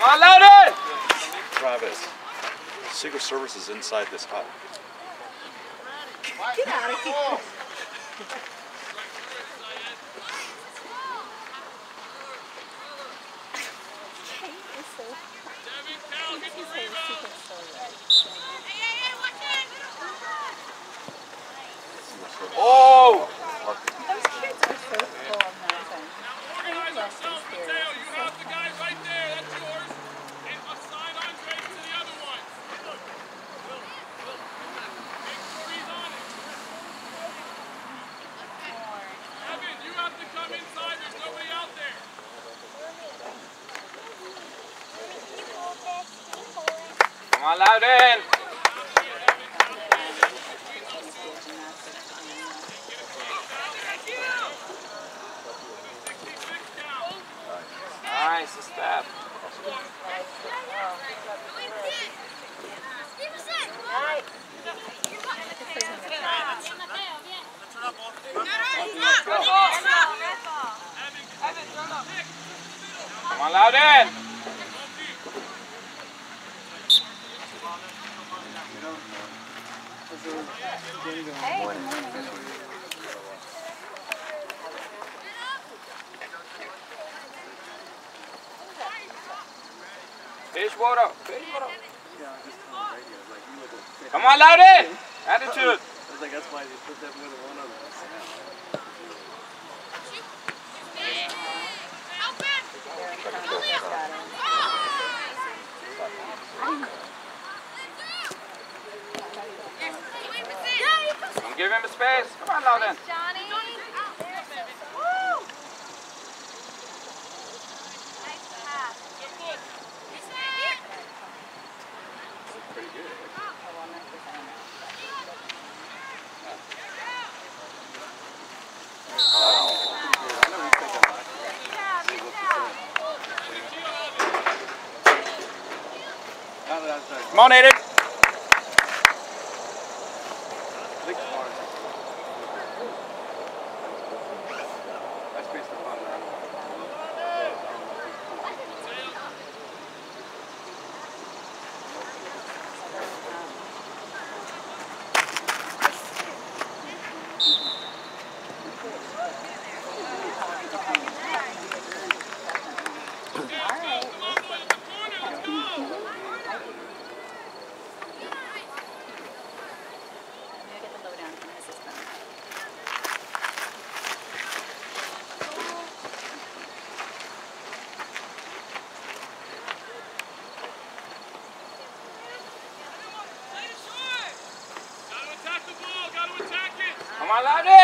on, Loudon! Travis, Secret Service is inside this hut. Get out of here. Oh! Those kids are so full of nonsense. I love these kids. You have the guy right there. That's yours. And assign Andre to the other one. Make sure he's on it. Evan, you have to come inside. There's nobody out there. Come on, Loudon! Nice step. Come on, Loudon! Hey, good morning. Fish water. Come on, Loudon! Attitude. I was like, that's why they put that with one of us. Don't give him a space. Come on, Loudon. Johnny. Come on, Aiden. Come on, Loudon!